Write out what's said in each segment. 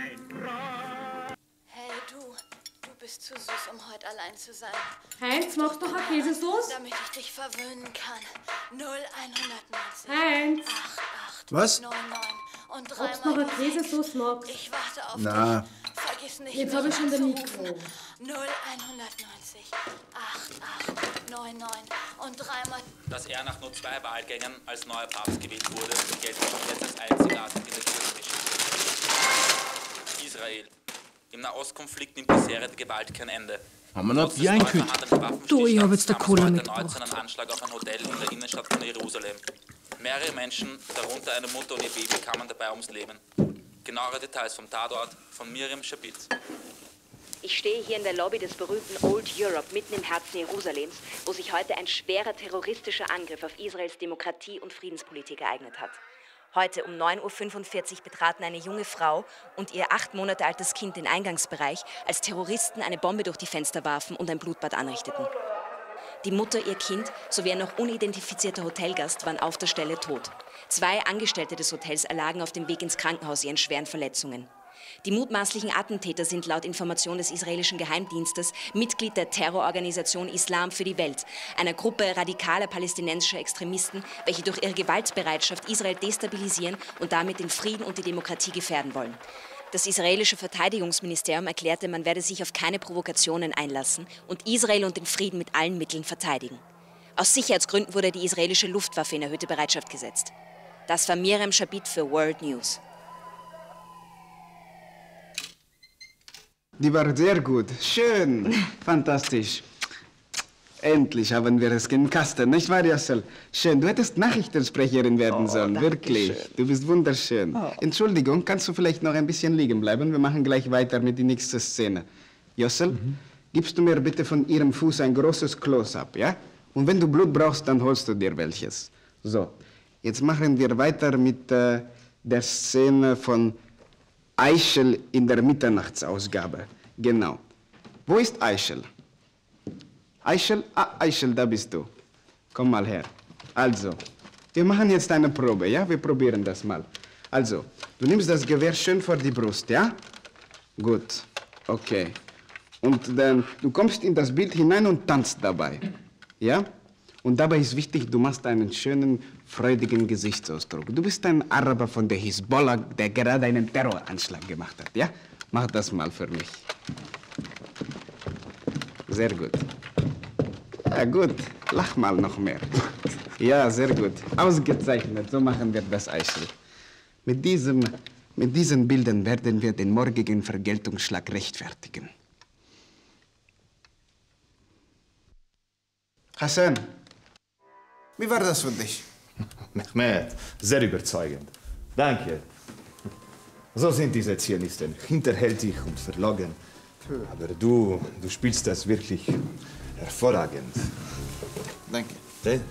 Hey, du bist zu süß, um heute allein zu sein. Heinz, machst du noch eine Käsesoße? Damit ich dich verwöhnen kann. 0190. Heinz! 88 Was? 99 und Ob du noch 3 eine Käsesoße magst? Ich warte auf Na. dich. Vergiss nicht, Jetzt habe ich schon den Mikro. 0190 88 99 und 3-mal. Dass er nach nur 2 Wahlgängen als neuer Papst gewählt wurde, gilt schon jetzt als einzigartig in der Kirchengeschichte. Israel. Im Nahostkonflikt nimmt bisher die Gewalt kein Ende. Haben wir noch Bier einkriegt? Du, ich habe jetzt der Cola mitgebracht. Einen Anschlag auf ein Hotel in der Innenstadt von Jerusalem. Mehrere Menschen, darunter eine Mutter und ihr Baby, kamen dabei ums Leben. Genauere Details vom Tatort von Miriam Schabitz. Ich stehe hier in der Lobby des berühmten Old Europe, mitten im Herzen Jerusalems, wo sich heute ein schwerer terroristischer Angriff auf Israels Demokratie und Friedenspolitik ereignet hat. Heute um 9:45 Uhr betraten eine junge Frau und ihr 8 Monate altes Kind den Eingangsbereich, als Terroristen eine Bombe durch die Fenster warfen und ein Blutbad anrichteten. Die Mutter, ihr Kind sowie ein noch unidentifizierter Hotelgast waren auf der Stelle tot. 2 Angestellte des Hotels erlagen auf dem Weg ins Krankenhaus ihren schweren Verletzungen. Die mutmaßlichen Attentäter sind laut Information des israelischen Geheimdienstes Mitglied der Terrororganisation Islam für die Welt, einer Gruppe radikaler palästinensischer Extremisten, welche durch ihre Gewaltbereitschaft Israel destabilisieren und damit den Frieden und die Demokratie gefährden wollen. Das israelische Verteidigungsministerium erklärte, man werde sich auf keine Provokationen einlassen und Israel und den Frieden mit allen Mitteln verteidigen. Aus Sicherheitsgründen wurde die israelische Luftwaffe in erhöhte Bereitschaft gesetzt. Das war Miriam Schabit für World News. Die war sehr gut. Schön. Fantastisch. Endlich haben wir es im Kasten, nicht wahr, Jossel? Schön. Du hättest Nachrichtensprecherin werden sollen. Wirklich. Schön. Du bist wunderschön. Oh. Entschuldigung, kannst du vielleicht noch ein bisschen liegen bleiben? Wir machen gleich weiter mit der nächsten Szene. Jossel, gibst du mir bitte von ihrem Fuß ein großes Close-up, ja? Und wenn du Blut brauchst, dann holst du dir welches. So. Jetzt machen wir weiter mit der Szene von Eichel in der Mitternachtsausgabe. Genau. Wo ist Eichel? Eichel? Ah, Eichel, da bist du. Komm mal her. Also, wir machen jetzt eine Probe, ja? Wir probieren das mal. Also, du nimmst das Gewehr schön vor die Brust, ja? Gut. Okay. Und dann, du kommst in das Bild hinein und tanzt dabei. Ja? Und dabei ist wichtig, du machst einen schönen, freudigen Gesichtsausdruck. Du bist ein Araber von der Hisbollah, der gerade einen Terroranschlag gemacht hat, ja? Mach das mal für mich. Sehr gut. Ja, gut. Lach mal noch mehr. Ja, sehr gut. Ausgezeichnet. So machen wir das, Eichel. Mit diesen Bildern werden wir den morgigen Vergeltungsschlag rechtfertigen. Hassan, wie war das für dich? Mehmet, sehr überzeugend. Danke. So sind diese Zionisten, hinterhältig und verlogen. Aber du spielst das wirklich hervorragend. Danke. Hey.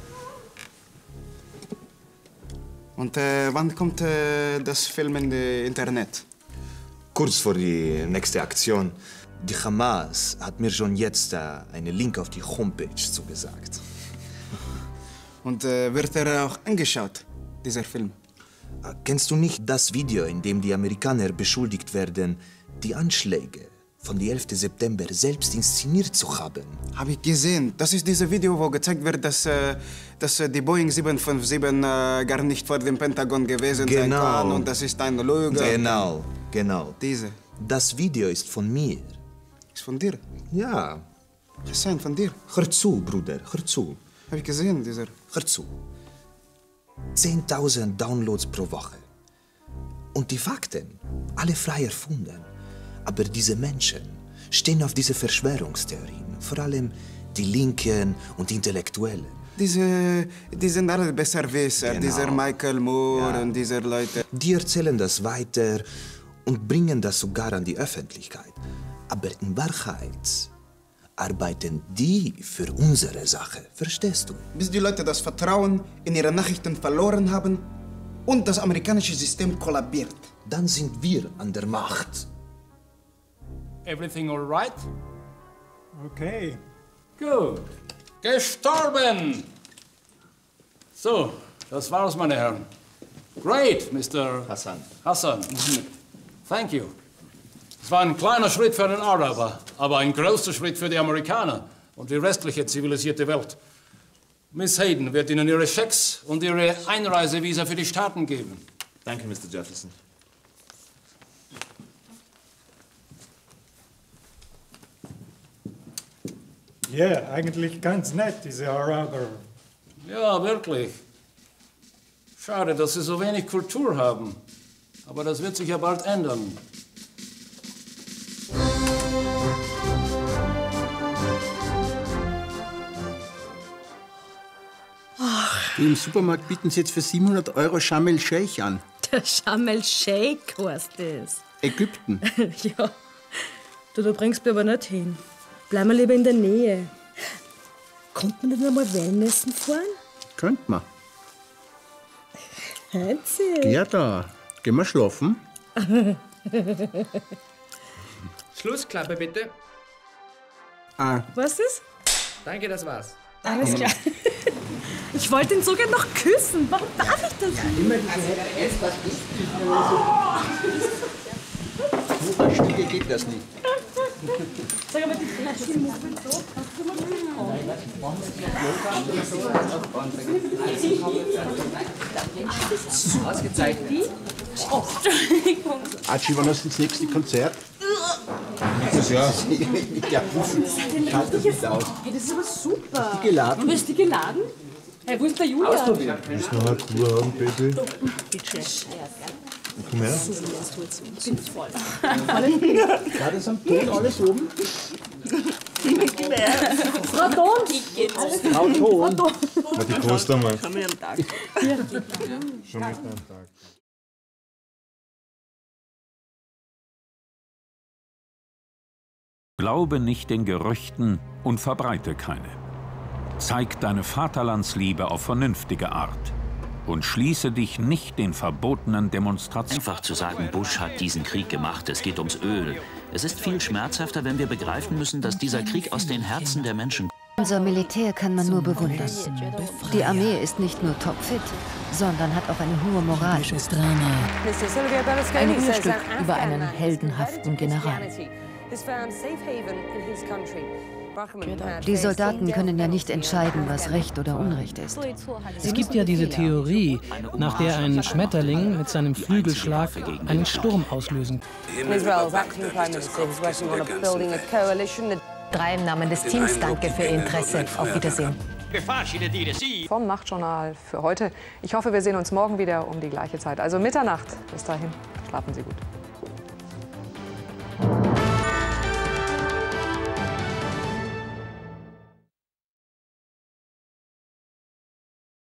Und wann kommt das Film in das Internet? Kurz vor die nächste Aktion. Die Hamas hat mir schon jetzt einen Link auf die Homepage zugesagt. Und wird auch angeschaut, dieser Film? Kennst du nicht das Video, in dem die Amerikaner beschuldigt werden, die Anschläge von dem 11. September selbst inszeniert zu haben? Habe ich gesehen. Das ist dieses Video, wo gezeigt wird, dass die Boeing 757 gar nicht vor dem Pentagon gewesen sein kann. Und das ist eine Lüge. Genau. Diese. Das Video ist von mir. Ist von dir? Ja. Hassan, von dir? Hör zu, Bruder, hör zu. Habe ich gesehen, dieser. Hör zu. 10.000 Downloads pro Woche. Und die Fakten, alle frei erfunden. Aber diese Menschen stehen auf diese Verschwörungstheorien. Vor allem die Linken und Intellektuellen. Die sind alle Besserwisser. Genau. Dieser Michael Moore und diese Leute. Die erzählen das weiter und bringen das sogar an die Öffentlichkeit. Aber in Wahrheit arbeiten die für unsere Sache. Verstehst du? Bis die Leute das Vertrauen in ihre Nachrichten verloren haben und das amerikanische System kollabiert. Dann sind wir an der Macht. Everything all right? Okay. Gut. Gestorben! So, das war's, meine Herren. Great, Mr. Hassan. Hassan. Thank you. Es war ein kleiner Schritt für den Araber, aber ein großer Schritt für die Amerikaner und die restliche zivilisierte Welt. Miss Hayden wird Ihnen Ihre Schecks und Ihre Einreisevisa für die Staaten geben. Danke, Mr. Jefferson. Ja, eigentlich ganz nett, diese Araber. Ja, wirklich. Schade, dass Sie so wenig Kultur haben. Aber das wird sich ja bald ändern. Du, im Supermarkt bieten sie jetzt für 700 € Sharm el-Sheikh an. Der Sharm el-Sheikh heißt das. Ägypten. Ja. Du, da bringst mich aber nicht hin. Bleib mal lieber in der Nähe. Kommt man nicht einmal Wellnessen fahren? Könnt man. Herzig. Ja, da. Gehen wir schlafen? Schlussklappe bitte. Ah. Was ist? Danke, das war's. Alles klar. Ich wollte ihn sogar noch küssen. Warum darf ich das nicht? So eine Stücke geht das nicht. Sag mal, die Flasche muss man so. Ausgezeichnet. Oh, Entschuldigung. Archie, wann hast du das nächste Konzert? Das Jahr. Ja, Puffen. Schaut das nicht aus. Hey, das ist aber super. Bist du geladen? Bist du geladen? Hey, wo ist der Julian? Ausprobieren. Willst du noch eine Kur haben, Baby? Bitte. Komm her. Ich bin voll. War das am Ton alles oben? Frau Ton! Frau Ton! Die kostet einmal. Schon mit am Tag. Schon mit am Tag. Glaube nicht den Gerüchten und verbreite keine. Zeig deine Vaterlandsliebe auf vernünftige Art und schließe dich nicht den verbotenen Demonstrationen. Einfach zu sagen, Bush hat diesen Krieg gemacht, es geht ums Öl. Es ist viel schmerzhafter, wenn wir begreifen müssen, dass dieser Krieg aus den Herzen der Menschen... Unser Militär kann man nur bewundern. Die Armee ist nicht nur topfit, sondern hat auch eine hohe Moral. Ein Hörstück über einen heldenhaften General. Die Soldaten können ja nicht entscheiden, was Recht oder Unrecht ist. Es gibt ja diese Theorie, nach der ein Schmetterling mit seinem Flügelschlag einen Sturm auslösen kann. 3 im Namen des Teams, danke für Ihr Interesse. Auf Wiedersehen. Vom Nachtjournal für heute. Ich hoffe, wir sehen uns morgen wieder um die gleiche Zeit. Also Mitternacht. Bis dahin, schlafen Sie gut.